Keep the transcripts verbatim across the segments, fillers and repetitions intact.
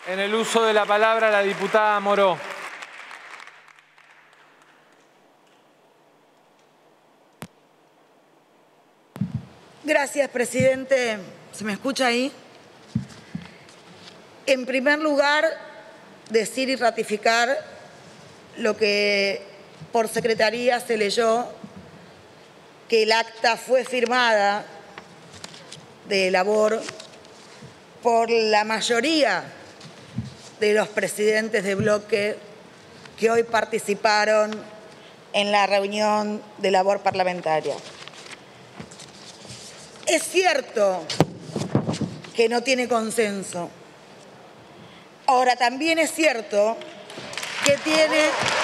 En el uso de la palabra, la diputada Moró. Gracias, presidente. ¿Se me escucha ahí? En primer lugar, decir y ratificar lo que por secretaría se leyó, que el acta fue firmada de labor por la mayoría de los presidentes de bloque que hoy participaron en la reunión de labor parlamentaria. Es cierto que no tiene consenso. Ahora, también es cierto que tiene...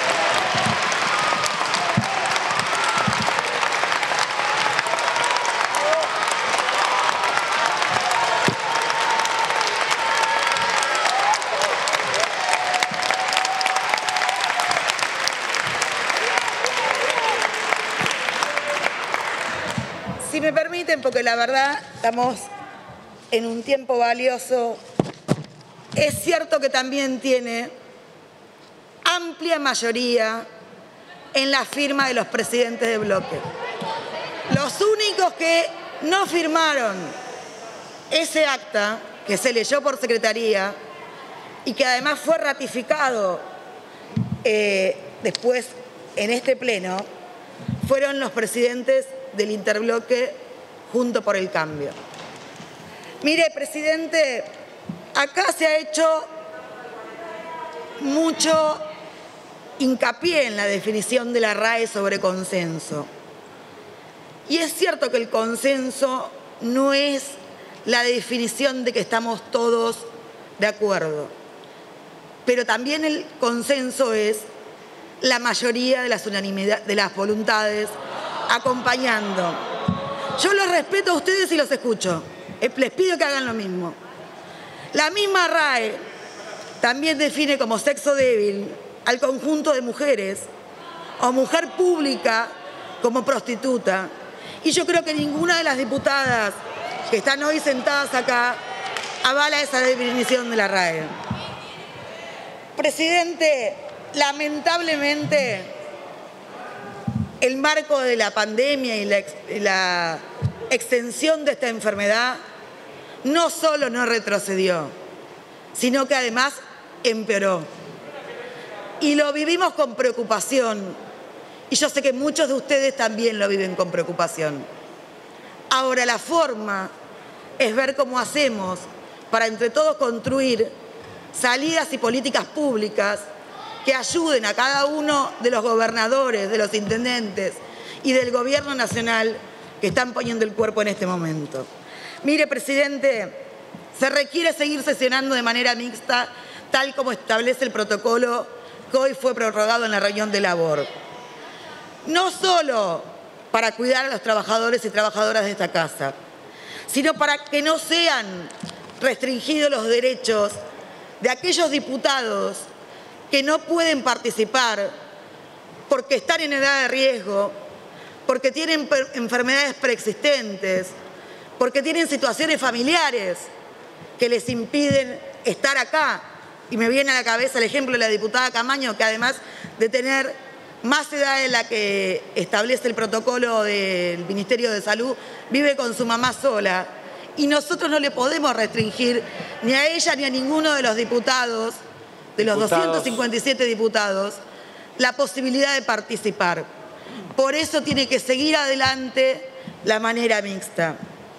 Si me permiten, porque la verdad estamos en un tiempo valioso, es cierto que también tiene amplia mayoría en la firma de los presidentes de bloque. Los únicos que no firmaron ese acta, que se leyó por secretaría y que además fue ratificado eh, después en este pleno, fueron los presidentes del interbloque Juntos por el Cambio. Mire, presidente, acá se ha hecho mucho hincapié en la definición de la R A E sobre consenso. Y es cierto que el consenso no es la definición de que estamos todos de acuerdo, pero también el consenso es la mayoría de las unanimidades, de las voluntades acompañando. Yo los respeto a ustedes y los escucho. Les pido que hagan lo mismo. La misma R A E también define como sexo débil al conjunto de mujeres o mujer pública como prostituta. Y yo creo que ninguna de las diputadas que están hoy sentadas acá avala esa definición de la R A E. Presidente, lamentablemente, el marco de la pandemia y la, ex, la extensión de esta enfermedad no solo no retrocedió, sino que además empeoró. Y lo vivimos con preocupación. Y yo sé que muchos de ustedes también lo viven con preocupación. Ahora, la forma es ver cómo hacemos para entre todos construir salidas y políticas públicas que ayuden a cada uno de los gobernadores, de los intendentes y del gobierno nacional que están poniendo el cuerpo en este momento. Mire, presidente, se requiere seguir sesionando de manera mixta, tal como establece el protocolo que hoy fue prorrogado en la reunión de labor. No solo para cuidar a los trabajadores y trabajadoras de esta casa, sino para que no sean restringidos los derechos de aquellos diputados que no pueden participar porque están en edad de riesgo, porque tienen enfermedades preexistentes, porque tienen situaciones familiares que les impiden estar acá. Y me viene a la cabeza el ejemplo de la diputada Camaño, que además de tener más edad de la que establece el protocolo del Ministerio de Salud, vive con su mamá sola. Y nosotros no le podemos restringir ni a ella ni a ninguno de los diputados, de los diputados. doscientos cincuenta y siete diputados, la posibilidad de participar. Por eso tiene que seguir adelante la manera mixta.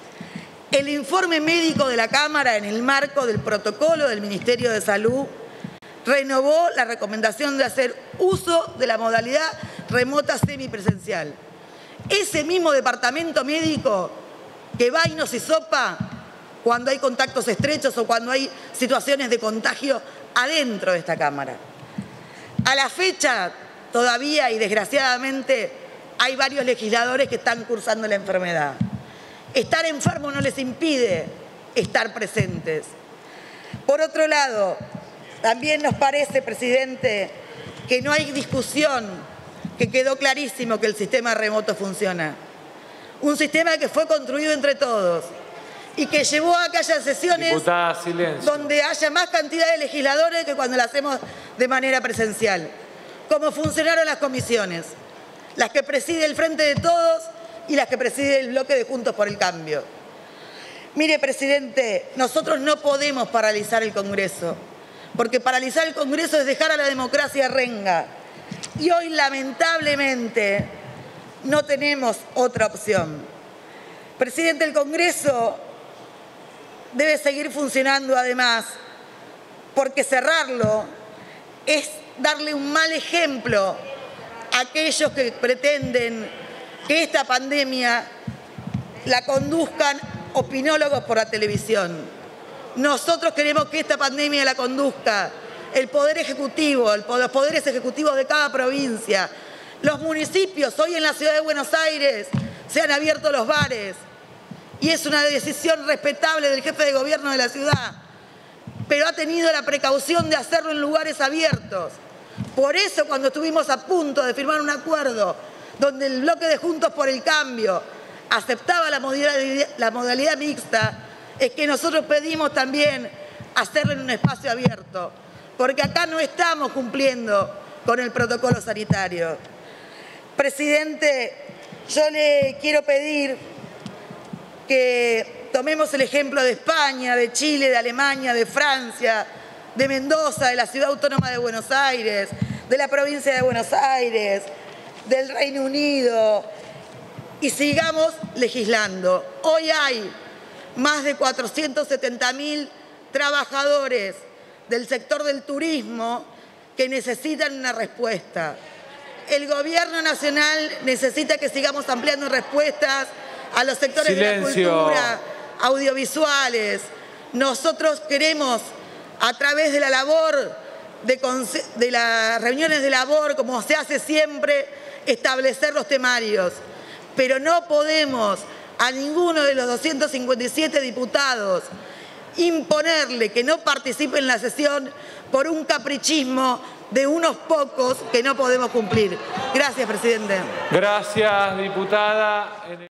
El informe médico de la Cámara, en el marco del protocolo del Ministerio de Salud, renovó la recomendación de hacer uso de la modalidad remota semipresencial. Ese mismo departamento médico que va y nos hisopa cuando hay contactos estrechos o cuando hay situaciones de contagio adentro de esta Cámara. A la fecha, todavía y desgraciadamente, hay varios legisladores que están cursando la enfermedad. Estar enfermo no les impide estar presentes. Por otro lado, también nos parece, presidente, que no hay discusión, que quedó clarísimo que el sistema remoto funciona. Un sistema que fue construido entre todos y que llevó a que haya sesiones Diputada, silencio. donde haya más cantidad de legisladores que cuando lo hacemos de manera presencial. Cómo funcionaron las comisiones, las que preside el Frente de Todos y las que preside el bloque de Juntos por el Cambio. Mire, presidente, nosotros no podemos paralizar el Congreso, porque paralizar el Congreso es dejar a la democracia renga. Y hoy, lamentablemente, no tenemos otra opción. Presidente, el Congreso debe seguir funcionando además, porque cerrarlo es darle un mal ejemplo a aquellos que pretenden que esta pandemia la conduzcan opinólogos por la televisión. Nosotros queremos que esta pandemia la conduzca el Poder Ejecutivo, los poderes ejecutivos de cada provincia, los municipios. Hoy en la Ciudad de Buenos Aires se han abierto los bares y es una decisión respetable del jefe de gobierno de la ciudad, pero ha tenido la precaución de hacerlo en lugares abiertos. Por eso, cuando estuvimos a punto de firmar un acuerdo donde el bloque de Juntos por el Cambio aceptaba la modalidad, la modalidad mixta, es que nosotros pedimos también hacerlo en un espacio abierto, porque acá no estamos cumpliendo con el protocolo sanitario. Presidente, yo le quiero pedir que tomemos el ejemplo de España, de Chile, de Alemania, de Francia, de Mendoza, de la Ciudad Autónoma de Buenos Aires, de la provincia de Buenos Aires, del Reino Unido, y sigamos legislando. Hoy hay más de cuatrocientos setenta mil trabajadores del sector del turismo que necesitan una respuesta. El gobierno nacional necesita que sigamos ampliando respuestas a los sectores Silencio. de la cultura, audiovisuales. Nosotros queremos, a través de la labor, de, de las reuniones de labor, como se hace siempre, establecer los temarios. Pero no podemos a ninguno de los doscientos cincuenta y siete diputados imponerle que no participe en la sesión por un caprichismo de unos pocos que no podemos cumplir. Gracias, presidente. Gracias, diputada.